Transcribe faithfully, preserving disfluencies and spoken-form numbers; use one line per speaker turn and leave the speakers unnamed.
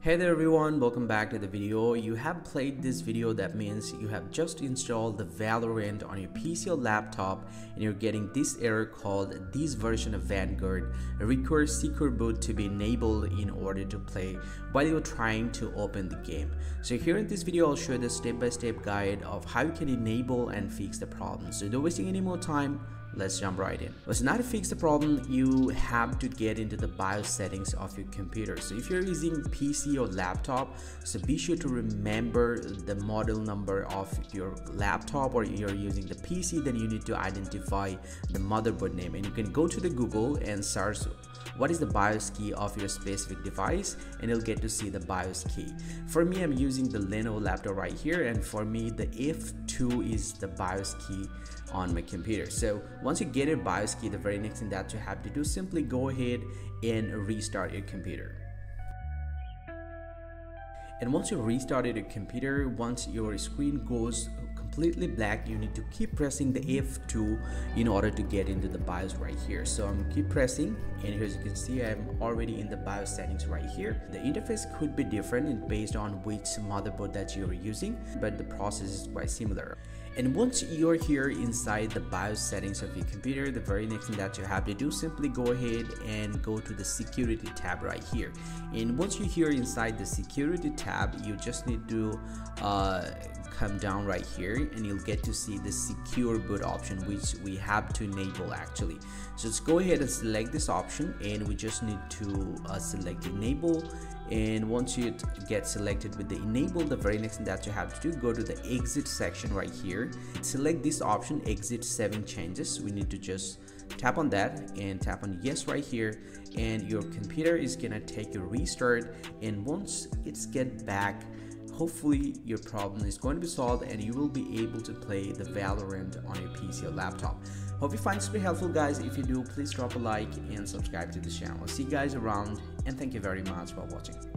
Hey there everyone, welcome back to the video. You have played this video, that means you have just installed the Valorant on your P C or laptop and you're getting this error called this version of Vanguard requires secure boot to be enabled in order to play while you're trying to open the game. So here in this video I'll show you the step-by-step guide of how you can enable and fix the problem. So don't wasting any more time, let's jump right in. Well, so now to fix the problem, you have to get into the BIOS settings of your computer. So if you're using P C or laptop, so be sure to remember the model number of your laptop, or you're using the P C, then you need to identify the motherboard name, and you can go to the Google and search what is the BIOS key of your specific device, and you'll get to see the BIOS key. For me, I'm using the Lenovo laptop right here, and for me the F two is the BIOS key on my computer. So once you get your BIOS key, the very next thing that you have to do, simply go ahead and restart your computer. And once you restarted your computer, once your screen goes completely black, you need to keep pressing the F two in order to get into the BIOS right here. So I'm keep pressing, and as you can see, I'm already in the BIOS settings right here. The interface could be different based on which motherboard that you're using, but the process is quite similar. And once you're here inside the BIOS settings of your computer, the very next thing that you have to do, simply go ahead and go to the security tab right here. And once you're here inside the security tab, you just need to uh, come down right here, and you'll get to see the secure boot option, which we have to enable actually. So let's go ahead and select this option, and we just need to uh, select enable. And once you get selected with the enable, the very next thing that you have to do, go to the exit section right here, select this option, exit saving changes. We need to just tap on that and tap on yes right here, and your computer is gonna take a restart. And once it's get back, hopefully your problem is going to be solved and you will be able to play the Valorant on your P C or laptop. Hope you find this very helpful, guys. If you do, please drop a like and subscribe to the channel. I'll see you guys around, and thank you very much for watching.